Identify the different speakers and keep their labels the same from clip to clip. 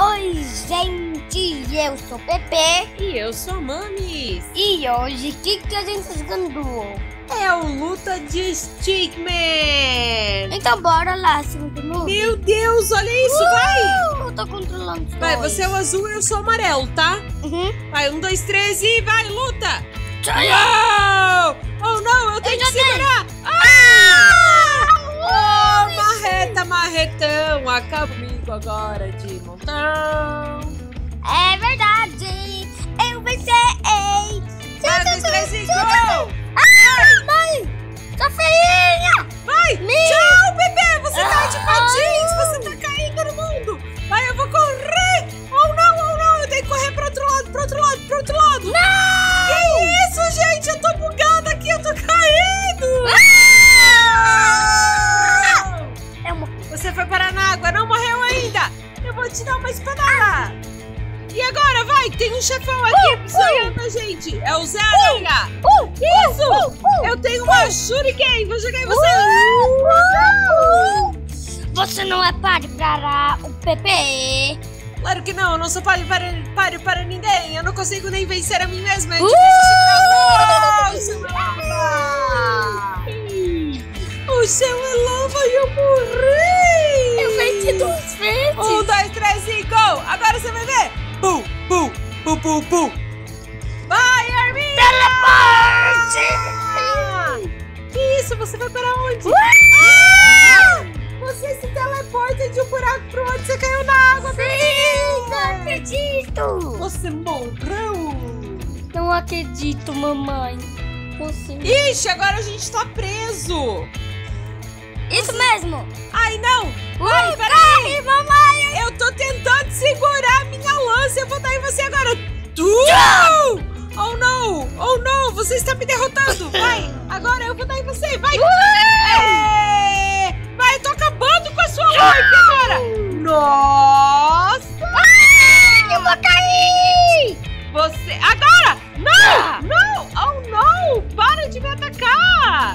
Speaker 1: Oi, gente, eu sou o Pepe.
Speaker 2: E eu sou a Mamis.
Speaker 1: E hoje, o que a gente tá jogando?
Speaker 2: É o Luta de Stickman.
Speaker 1: Então bora lá, segundo mundo.
Speaker 2: Meu Deus, olha isso, vai.
Speaker 1: Eu tô controlando os
Speaker 2: Vai,
Speaker 1: dois.
Speaker 2: você é o azul e eu sou o amarelo, tá? Vai, 1, 2, 3 e vai, luta. Uau! Oh, não, eu tenho que segurar. Oh, marretão, acaba comigo agora de montão.
Speaker 1: É verdade, eu venci.
Speaker 2: 1, 2, 3 e go!
Speaker 1: Mãe, tá feinha.
Speaker 2: Vai! Tchau, bebê! Você tá de patins! Você tá caindo no mundo! Vai, eu vou correr! Oh, não! Eu tenho que correr pro outro lado, pro outro lado, pro outro lado!
Speaker 1: Não!
Speaker 2: Que isso, gente? Eu tô bugada aqui, eu tô caindo! Você foi parar na água, não morreu ainda! Eu vou te dar uma espadada! E agora, vai! Tem um chefão aqui precisando a gente! É o Zé Aranha! Isso! Eu tenho uma Shuriken! Vou jogar em você!
Speaker 1: Você não é páreo para o Pepe.
Speaker 2: Claro que não, eu não sou páreo para ninguém! Eu não consigo nem vencer a mim mesma! É difícil segurar o céu é lava! O céu é lava e eu morri!
Speaker 1: Eu venci 2 vezes!
Speaker 2: 1, 2, 3 e go! Agora você vai ver! Pum, pum, pum, pum, pum! Vai, Arminha!
Speaker 1: Teleporte!
Speaker 2: Que isso? Você vai para onde? Você se teleporta de um buraco pro outro, você caiu na água!
Speaker 1: Sim, não acredito!
Speaker 2: Você morreu!
Speaker 1: Não acredito, mamãe. Você...
Speaker 2: Ixi, agora a gente tá preso!
Speaker 1: Isso mesmo!
Speaker 2: Ai, não! Vai, peraí!
Speaker 1: Mamãe!
Speaker 2: Eu tô tentando segurar a minha lança! Eu vou dar em você agora! Oh, não! Oh, não! Você está me derrotando! Vai! Agora eu vou dar em você! Vai! Vai, eu tô acabando com a sua life agora! Nossa!
Speaker 1: Eu vou cair!
Speaker 2: Você... Agora! Não! Não! Oh, não! Para de me atacar!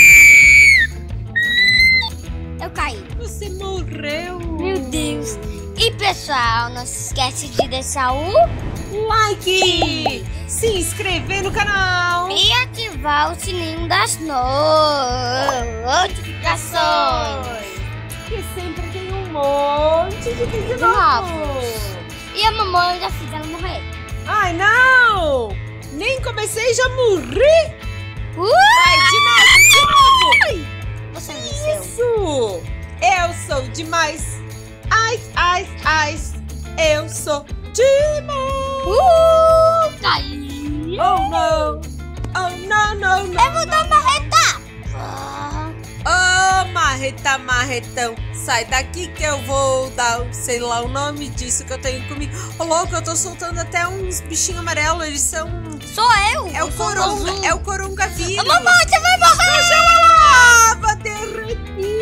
Speaker 1: Eu caí.
Speaker 2: Você morreu!
Speaker 1: Meu Deus! E pessoal, não se esquece de deixar o
Speaker 2: like! Se inscrever no canal!
Speaker 1: e ativar o sininho das notificações.
Speaker 2: Que sempre tem um monte de vídeo novo!
Speaker 1: Novos. E a mamãe já fiz ela morrer.
Speaker 2: Ai, não! Nem comecei e já morri! Vai, de novo!
Speaker 1: Você venceu.
Speaker 2: Isso! Eu sou demais! Ai! Eu sou demais!
Speaker 1: Caí.
Speaker 2: Oh, não! Oh, não!
Speaker 1: Eu vou dar uma reta.
Speaker 2: Oh, marretão, sai daqui que eu vou dar, sei lá, o nome disso que eu tenho comigo. Ô, louco, eu tô soltando até uns bichinhos amarelos, eles são...
Speaker 1: Sou eu.
Speaker 2: É o coronga, é o coronga vírus.
Speaker 1: Mamãe, você vai morrer.
Speaker 2: Lava, derreti.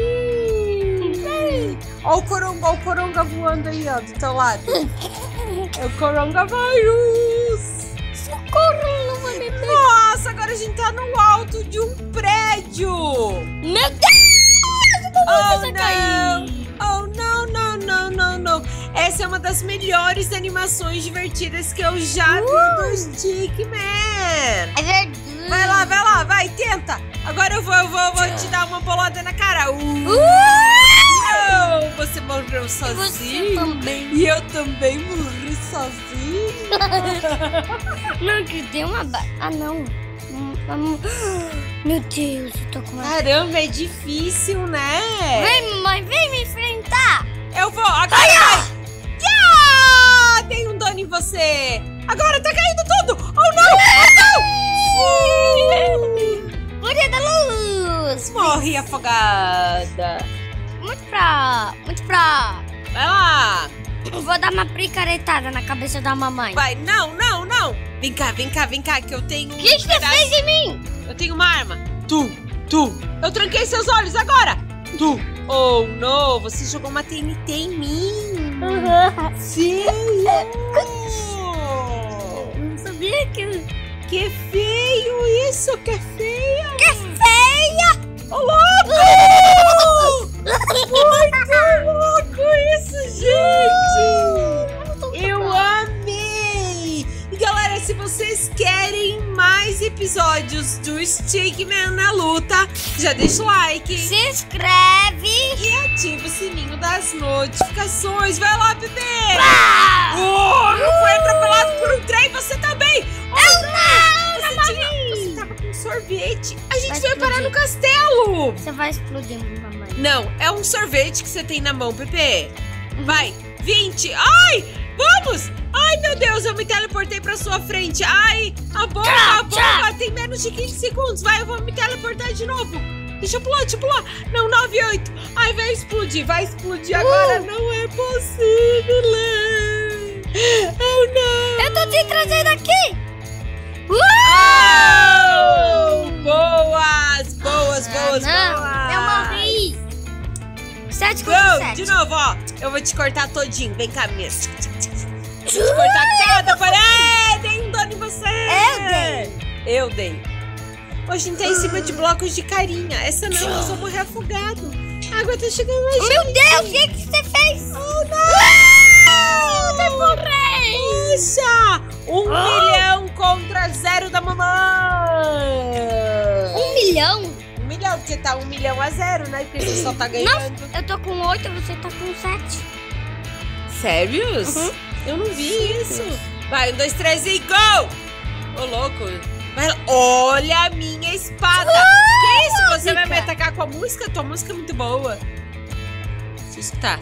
Speaker 2: Ó o coronga voando aí, ó, do teu lado. É o coronga vírus.
Speaker 1: Socorro, não vai me pegar.
Speaker 2: Nossa, agora a gente tá no alto de um prédio.
Speaker 1: Meu Deus, mamãe, você caiu.
Speaker 2: Oh, não. Essa é uma das melhores animações divertidas que eu já vi do Stickman.
Speaker 1: É verdade.
Speaker 2: Vai, tenta. Agora eu vou te dar uma bolada na cara. Não, você morreu sozinho.
Speaker 1: Você também.
Speaker 2: E eu também morri sozinho.
Speaker 1: Não, que deu uma... não. Meu Deus, eu tô com uma...
Speaker 2: Caramba, é difícil, né?
Speaker 1: Vem, mamãe, vem me enfrentar.
Speaker 2: Eu vou, agora vai! Yeah! Tem um dano em você! Agora tá caindo tudo! Oh, não!
Speaker 1: Poder da luz.
Speaker 2: Morri afogada!
Speaker 1: Muito pra...
Speaker 2: Vai lá!
Speaker 1: Eu vou dar uma picaretada na cabeça da mamãe.
Speaker 2: Vai, não! Vem cá, que eu tenho...
Speaker 1: O que você fez em mim?
Speaker 2: Eu tenho uma arma! Tu! Eu tranquei seus olhos agora! Oh, não! Você jogou uma TNT em mim! Sim!
Speaker 1: Não sabia que...
Speaker 2: Que feio isso! Que feio!
Speaker 1: Que feia!
Speaker 2: Ô, louco! Muito louco isso, gente! episódios do Stickman na luta, já deixa o like.
Speaker 1: Se inscreve.
Speaker 2: E ativa o sininho das notificações. Vai lá, bebê. Não foi atropelado por um trem, você também. Você tava com sorvete. A gente veio parar no castelo.
Speaker 1: Você vai explodir, mamãe.
Speaker 2: Não, é um sorvete que você tem na mão, Pepe. Vai, 20. Ai, vamos. Ai, meu Deus, eu me teleportei pra sua frente. Ai, a bomba tem menos de 15 segundos. Vai, eu vou me teleportar de novo. Deixa eu pular. Não, 9, 8. Ai, vai explodir agora. Não é possível. Oh, não.
Speaker 1: Eu tô te trazendo aqui.
Speaker 2: Boas.
Speaker 1: Eu morri. 7 contra 7.
Speaker 2: De novo, ó. Eu vou te cortar todinho. Vem cá mesmo. Vou te cortar cada parede. Dei um dano em você. Eu dei. Hoje a gente tá em cima de blocos de carinha. Essa não, nós vamos morrer afogado. A água tá chegando mais.
Speaker 1: Meu Deus, o que você fez?
Speaker 2: Oh, não!
Speaker 1: Vai morrer.
Speaker 2: Puxa! 1 milhão contra 0 da mamãe.
Speaker 1: 1 milhão?
Speaker 2: 1 milhão, porque tá 1 milhão a 0, né? Porque você só tá ganhando.
Speaker 1: Nossa, eu tô com 8, você tá com 7.
Speaker 2: Sérios?
Speaker 1: Uhum.
Speaker 2: Eu não vi isso. Vai, 1, 2, 3 e go! Ô, louco. Vai, olha a minha espada. Que isso? Você vai me atacar com a música? Tua música é muito boa. Deixa eu escutar.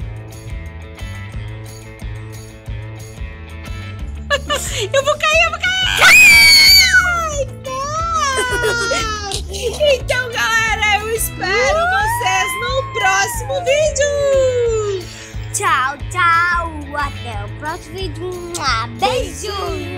Speaker 2: Eu vou cair. Ai, não. Então, galera, eu espero vocês no próximo vídeo.
Speaker 1: Tchau. Até o próximo vídeo. Beijo.